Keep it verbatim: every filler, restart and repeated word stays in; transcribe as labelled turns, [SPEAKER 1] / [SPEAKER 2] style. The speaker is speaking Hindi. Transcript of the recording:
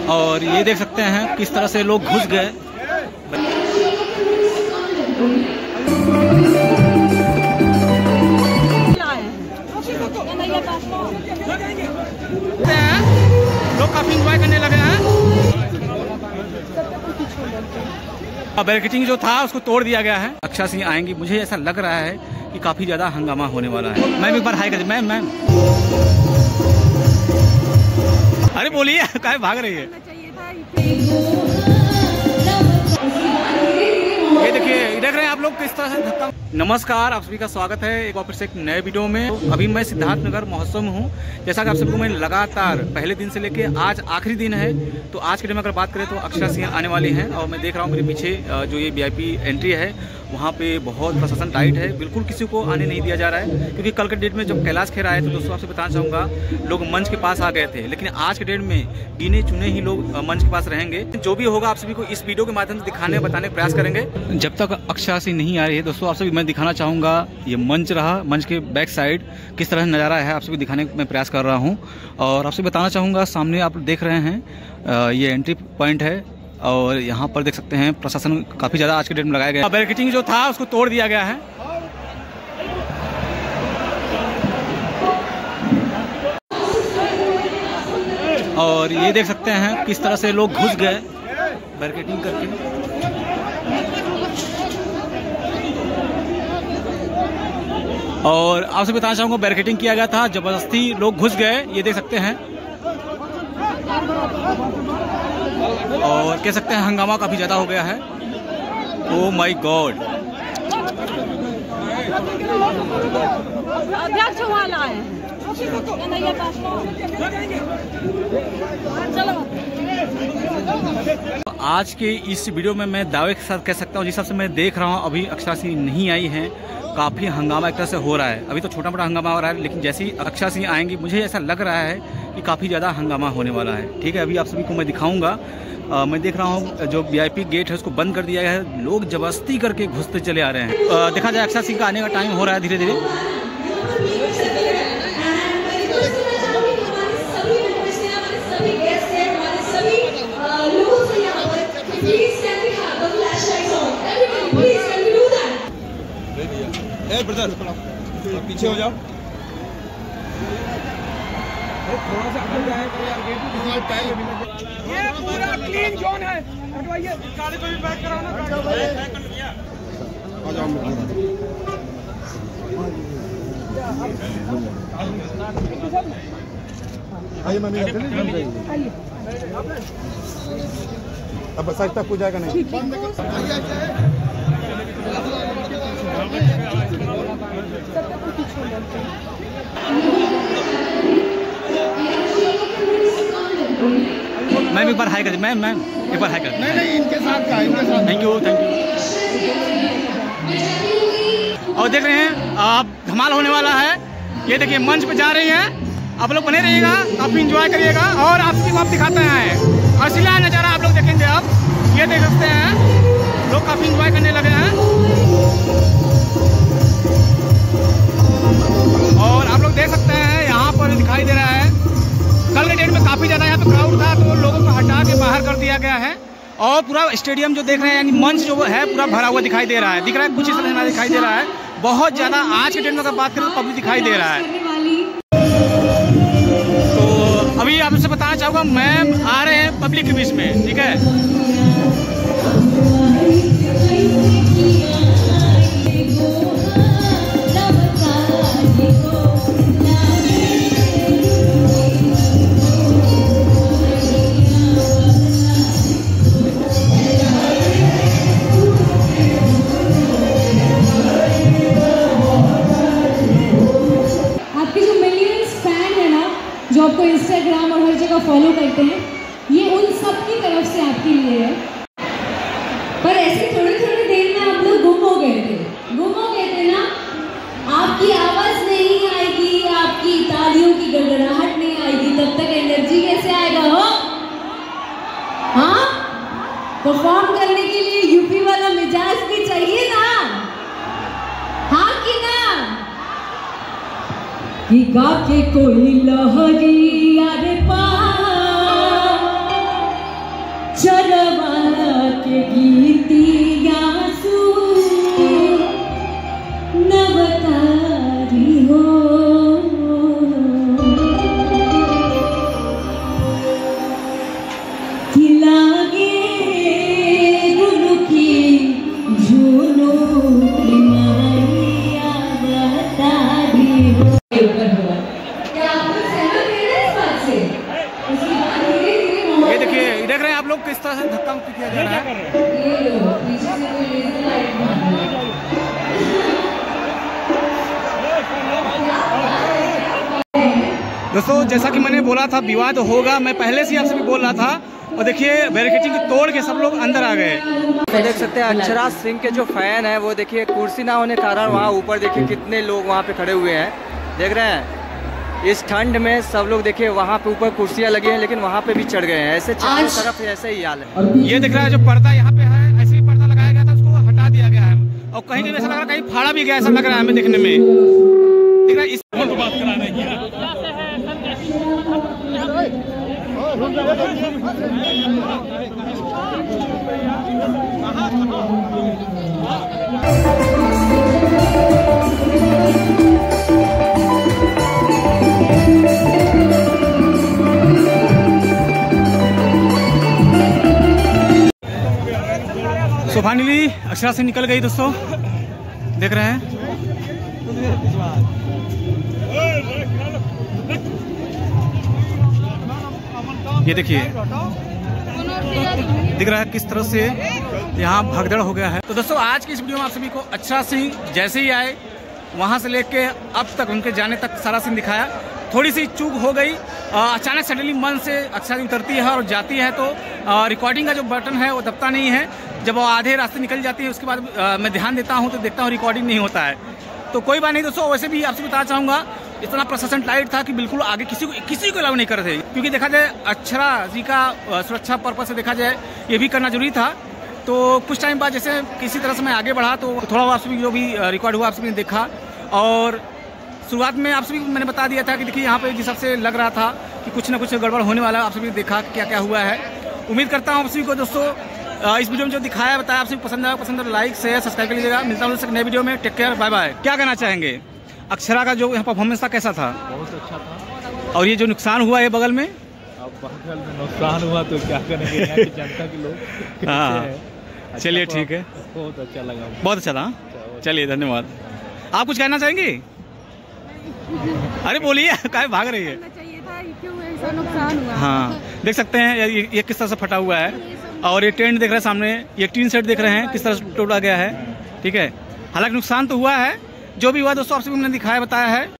[SPEAKER 1] और ये देख सकते हैं किस तरह से लोग घुस गए। लोग काफी एंजॉय करने लगे हैं। बैरिकेडिंग जो था उसको तोड़ दिया गया है। अक्षा सिंह आएंगी, मुझे ऐसा लग रहा है कि काफी ज्यादा हंगामा होने वाला है। मैम एक बार हाई कर। मैम मैम अरे बोलिए, काहे भाग रही है? ये देखिए, देख रहे हैं आप लोग किस तरह से धक्का। नमस्कार, आप सभी का स्वागत है एक और फिर से एक नए वीडियो में। अभी मैं सिद्धार्थनगर महोत्सव में हूँ। जैसा कि आप सबको मैं लगातार पहले दिन से लेके आज आखिरी दिन है, तो आज के दिन में अगर बात करें तो अक्षा सिंह आने वाली हैं। और मैं देख रहा हूँ मेरे पीछे जो ये वीआईपी एंट्री है वहाँ पे बहुत प्रशासन टाइट है, बिल्कुल किसी को आने नहीं दिया जा रहा है। क्योंकि कल के डेट में जब कैलाश खेर आए तो दोस्तों आपसे बताना चाहूँगा, लोग मंच के पास आ गए थे, लेकिन आज के डेट में गिने चुने ही लोग मंच के पास रहेंगे। जो भी होगा आप सभी को इस वीडियो के माध्यम से दिखाने बताने का प्रयास करेंगे। जब तक अक्षा सिंह नहीं आ रही है दोस्तों, आप सभी मैं दिखाना चाहूँगा ये मंच रहा, मंच के बैक साइड किस तरह नज़ारा है आप सभी दिखाने का मैं प्रयास कर रहा हूँ। और आपसे बताना चाहूँगा, सामने आप देख रहे हैं ये एंट्री पॉइंट है और यहाँ पर देख सकते हैं प्रशासन काफ़ी ज़्यादा आज के डेट में लगाया गया। बैरिकेडिंग जो था उसको तोड़ दिया गया है। और ये देख सकते हैं किस तरह से लोग घुस गए बैरिकेडिंग करके। और आपसे बताना चाहूँगा, बैरिकेडिंग किया गया था, जबरदस्ती लोग घुस गए, ये देख सकते हैं। और कह सकते हैं हंगामा काफी ज्यादा हो गया है। Oh my god. आज के इस वीडियो में मैं दावे के साथ कह सकता हूँ, जिस हिसाब से मैं देख रहा हूँ अभी अक्षा सिंह नहीं आई है, काफ़ी हंगामा एक तरह से हो रहा है। अभी तो छोटा मोटा हंगामा हो रहा है, लेकिन जैसे ही अक्षा सिंह आएंगी मुझे ऐसा लग रहा है कि काफ़ी ज़्यादा हंगामा होने वाला है। ठीक है, अभी आप सभी को मैं दिखाऊंगा। आ, मैं देख रहा हूँ जो वीआईपी गेट है उसको बंद कर दिया गया है, लोग जबरदस्ती करके घुसते चले आ रहे हैं। आ, देखा जाए अक्षा सिंह का आने का टाइम हो रहा है धीरे धीरे।
[SPEAKER 2] ए ब्रदर, पीछे हो जाओ। थोड़ा सा अंदर जाए तो यार, गेट ये पूरा क्लीन जोन है। हटवाइए गाड़ी को भी पैक कराओ ना। आ जाओ। आइए मम्मी, आइए। अब साइड तक हो जाएगा नहीं।
[SPEAKER 1] मैम एक बार हाई कर। मैम मैम एक बार हाई कर।
[SPEAKER 2] नहीं नहीं, इनके साथ का, इनके साथ।
[SPEAKER 1] Thank you thank you. और देख रहे हैं आप, धमाल होने वाला है। ये देखिए मंच पे जा रही हैं, आप लोग बने रहिएगा, काफी एंजॉय करिएगा। और आपकी आप दिखाते हैं असली नज़ारा आप लोग देखेंगे। अब ये देख सकते हैं लोग काफी एंजॉय करने लगे हैं। और आप लोग देख सकते हैं यहाँ पर दिखाई दे रहा है, कल के डेट में काफी ज्यादा यहाँ पे क्राउड था, तो लोगों को हटा के बाहर कर दिया गया है। और पूरा स्टेडियम जो देख रहे हैं, यानी मंच जो है पूरा भरा हुआ दिखाई दे रहा है। दिख रहा है कुछ इस तरह दिखाई दे रहा है। बहुत ज्यादा आज के डेट में अगर बात करें तो पब्लिक दिखाई दे रहा है। तो अभी आपसे बताना चाहूँगा, मैम आ रहे हैं पब्लिक के बीच में। ठीक है,
[SPEAKER 3] जो आपको इंस्टाग्राम और हर जगह फॉलो करते हैं, ये उन सब की तरफ से आपके लिए है। पर ऐसे थोड़ी थोड़ी देर में आप लोग गुम हो गए थे, गुम हो गए थे ना। आपकी आवाज नहीं आएगी, आपकी तालियों की गड़गड़ाहट नहीं आएगी, तब तक एनर्जी कैसे आएगा हो? हाँ, परफॉर्म करने के लिए यूपी वाला मिजाज भी चाहिए ना। हाँ कि ना? कि गा के कोई लहरी यारे पार
[SPEAKER 1] देख रहे हैं आप लोग किस तरह से धक्का मुक्की किया जा रहा है। दोस्तों जैसा कि मैंने बोला था विवाद होगा, मैं पहले से आपसे भी बोल रहा था। और देखिए बैरिकेडिंग तोड़ के सब लोग अंदर आ गए।
[SPEAKER 4] देख सकते हैं अक्षरा सिंह के जो फैन है वो देखिए कुर्सी ना होने के कारण वहाँ ऊपर देखिए कितने लोग वहाँ पे खड़े हुए हैं। देख रहे हैं इस ठंड में सब लोग देखिए वहाँ पे ऊपर कुर्सियाँ लगी हैं लेकिन वहाँ पे भी चढ़ गए हैं। ऐसे चारों तरफ ऐसे ही हाल है।
[SPEAKER 1] ये दिख रहा है जो पर्दा यहाँ पे है, ऐसे ही पर्दा लगाया गया था, उसको हटा दिया गया है और कहीं कहीं ऐसा लग रहा है कहीं फाड़ा भी गया, ऐसा लग रहा है हमें देखने में। दिख रहा है इस बात कराना सो फाइनली अक्षरा से निकल गई दोस्तों, देख रहे हैं। ये देखिए दिख रहा है किस तरह से यहाँ भगदड़ हो गया है। तो दोस्तों आज की इस वीडियो में आप सभी को अक्षरा सिंह जैसे ही आए वहाँ से लेके अब तक उनके जाने तक सारा सीन दिखाया। थोड़ी सी चूक हो गई, अचानक सडनली मन से अक्षरा उतरती है और जाती है तो रिकॉर्डिंग का जो बटन है वो दबता नहीं है। जब वो आधे रास्ते निकल जाती है उसके बाद आ, मैं ध्यान देता हूँ तो देखता हूँ रिकॉर्डिंग नहीं होता है। तो कोई बात नहीं दोस्तों, वैसे भी आपसे बताना चाहूँगा इतना प्रशासन टाइट था कि बिल्कुल आगे किसी को किसी को अलाउ नहीं कर रहे थे, क्योंकि देखा जाए अक्षरा जी का सुरक्षा पर्पज से देखा जाए ये भी करना जरूरी था। तो कुछ टाइम बाद जैसे किसी तरह से मैं आगे बढ़ा तो थोड़ा आप सभी जो भी रिकॉर्ड हुआ आप सभी ने देखा। और शुरुआत में आप सभी मैंने बता दिया था कि देखिए यहाँ पे जिस हिसाब से लग रहा था कि कुछ ना कुछ गड़बड़ होने वाला, आप सभी ने देखा क्या क्या हुआ है। उम्मीद करता हूँ आप सभी को दोस्तों इस वीडियो में जो दिखाया बताया आप सभी पसंद आया, पसंद है लाइक शेयर सब्सक्राइब कर लीजिएगा। मिलता हूँ नए वीडियो में, टेक केयर, बाय बाय। क्या कहना चाहेंगे अक्षरा का जो यहाँ परफॉर्मेंस था कैसा था?
[SPEAKER 5] बहुत अच्छा था।
[SPEAKER 1] और ये जो नुकसान हुआ है बगल में,
[SPEAKER 5] अब बगल में नुकसान हुआ तो क्या करेंगे, यहाँ की जनता के लोग।
[SPEAKER 1] हाँ चलिए ठीक है,
[SPEAKER 5] बहुत अच्छा लगा,
[SPEAKER 1] बहुत अच्छा था। चलिए धन्यवाद। आप कुछ कहना चाहेंगे? अरे बोलिए, काहे भाग रही है?
[SPEAKER 3] नुकसान हुआ।
[SPEAKER 1] हाँ देख सकते हैं ये, ये किस तरह से फटा हुआ है और ये टेंट देख रहे हैं सामने, ये टीन सेट देख रहे हैं किस तरह से टूटा गया है। ठीक है, हालांकि नुकसान तो हुआ है, जो भी हुआ दोस्तों आप सभी मैंने दिखाया बताया है।